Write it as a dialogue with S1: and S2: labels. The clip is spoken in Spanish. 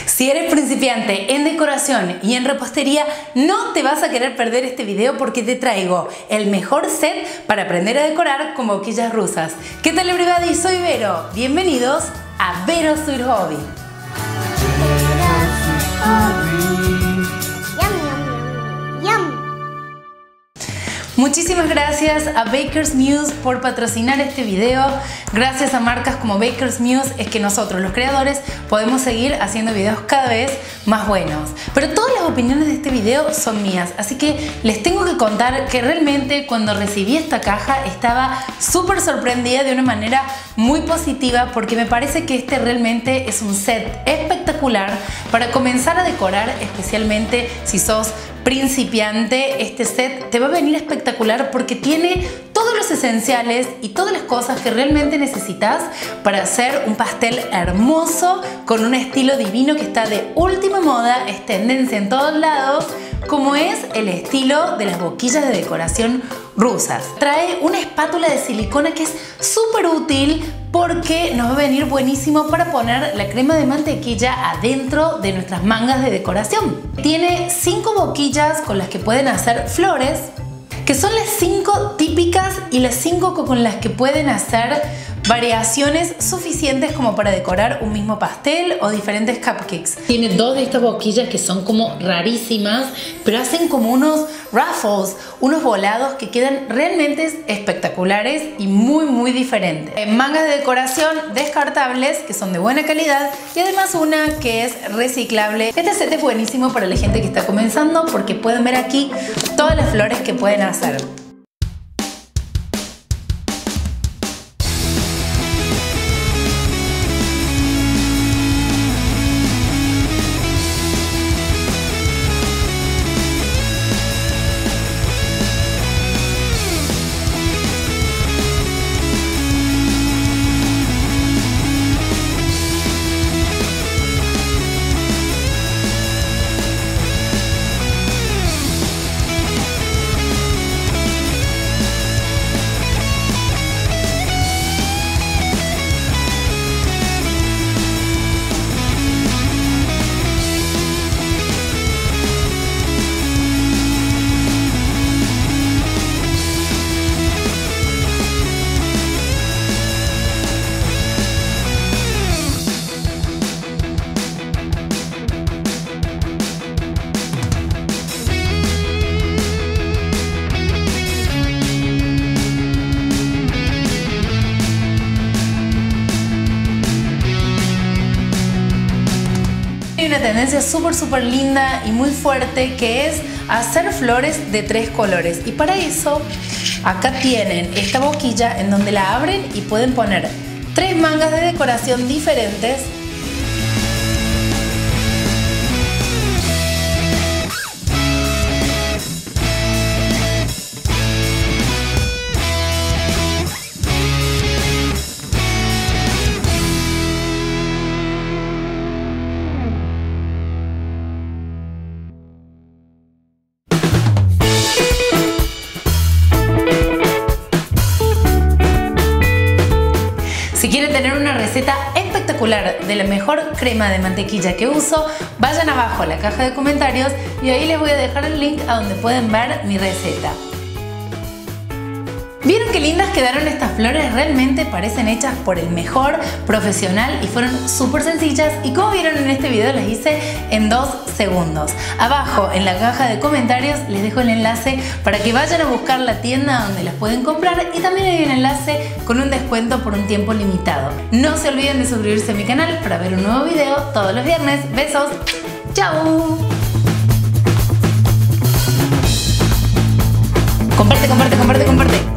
S1: Si eres principiante en decoración y en repostería, no te vas a querer perder este video porque te traigo el mejor set para aprender a decorar con boquillas rusas. ¿Qué tal, everybody? Soy Vero. Bienvenidos a Vero Sweet Hobby. Muchísimas gracias a Baker's Muse por patrocinar este video. Gracias a marcas como Baker's Muse es que nosotros, los creadores, podemos seguir haciendo videos cada vez más buenos. Pero todas las opiniones de este video son mías, así que les tengo que contar que realmente cuando recibí esta caja estaba súper sorprendida de una manera muy positiva, porque me parece que este realmente es un set espectacular para comenzar a decorar, especialmente si sos principiante. Este set te va a venir espectacular porque tiene todos los esenciales y todas las cosas que realmente necesitas para hacer un pastel hermoso con un estilo divino que está de última moda, es tendencia en todos lados, como es el estilo de las boquillas de decoración rusas. Trae una espátula de silicona que es súper útil porque nos va a venir buenísimo para poner la crema de mantequilla adentro de nuestras mangas de decoración. Tiene 5 boquillas con las que pueden hacer flores, que son las 5 típicas y las 5 con las que pueden hacer variaciones suficientes como para decorar un mismo pastel o diferentes cupcakes. Tiene 2 de estas boquillas que son como rarísimas, pero hacen como unos ruffles, unos volados que quedan realmente espectaculares y muy diferentes. Mangas de decoración descartables que son de buena calidad y además una que es reciclable. Este set es buenísimo para la gente que está comenzando porque pueden ver aquí todas las flores que pueden hacer. Hay una tendencia súper linda y muy fuerte que es hacer flores de 3 colores, y para eso acá tienen esta boquilla en donde la abren y pueden poner 3 mangas de decoración diferentes. Si quieren tener una receta espectacular de la mejor crema de mantequilla que uso, vayan abajo a la caja de comentarios y ahí les voy a dejar el link a donde pueden ver mi receta. ¿Vieron qué lindas quedaron estas flores? Realmente parecen hechas por el mejor profesional y fueron súper sencillas, y como vieron en este video las hice en 2 segundos. Abajo en la caja de comentarios les dejo el enlace para que vayan a buscar la tienda donde las pueden comprar, y también hay un enlace con un descuento por un tiempo limitado. No se olviden de suscribirse a mi canal para ver un nuevo video todos los viernes. Besos, chao. Comparte.